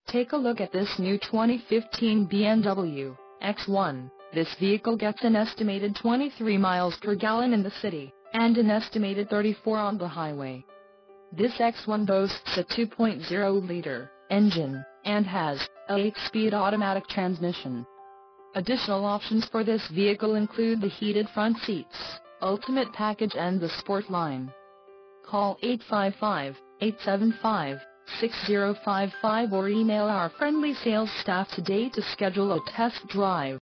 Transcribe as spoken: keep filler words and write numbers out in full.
Take a look at this new twenty fifteen B M W X one. This vehicle gets an estimated twenty-three miles per gallon in the city, and an estimated thirty-four on the highway. This X one boasts a two point oh liter engine, and has a eight-speed automatic transmission. Additional options for this vehicle include the heated front seats, Ultimate Package and the Sport line. Call eight five five, eight seven five, six zero five five or email our friendly sales staff today to schedule a test drive.